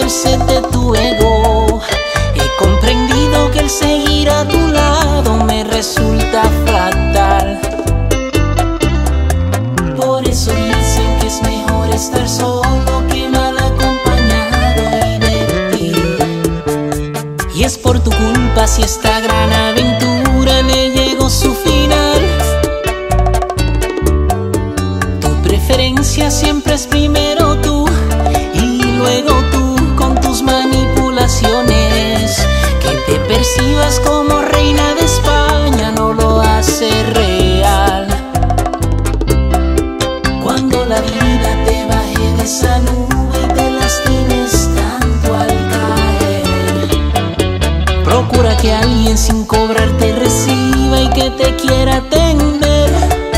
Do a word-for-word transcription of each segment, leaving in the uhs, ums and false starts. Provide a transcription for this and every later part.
merced de tu ego. He comprendido que el seguir a tu lado me resulta fatal. Por eso dicen que es mejor estar solo que mal acompañado y de ti. Y es por tu culpa si esta gran aventura le llegó su final. Tu preferencia siempre es primero tú y luego tú con tus manipulaciones. Que te percibas como reina de España no lo hace real. Cuando la vida te baje de esa nube y te lastimes tanto al caer, procura que alguien sin cobrar te reciba y que te quiera atender.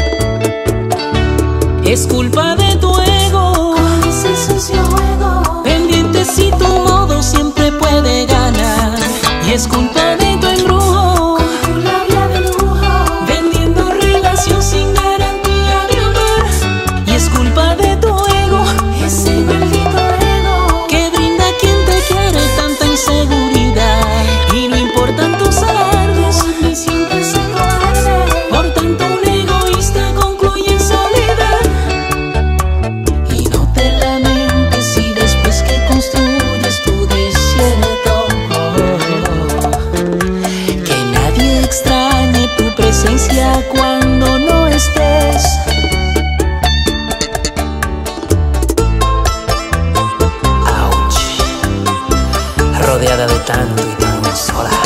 Es culpa de tu ego, con ese sucio juego, pendiente si tu modo siempre puede ganar. Y es culpa de tu embrujo, con tu labia de lujo, vendiendo relación sin garantía de amor. Y es culpa de tu ego, ese maldito ego, que brinda a quien te quiere tanta inseguridad. Y no importan tus alardes, ni siempre se cobarde. Por tanto un egoísta concluye en soledad. Y no te lamentes si después que construyes tu desierto, que nadie extrañe tu presencia cuando no estés. Ouch. Rodeada de tanto y tan sola.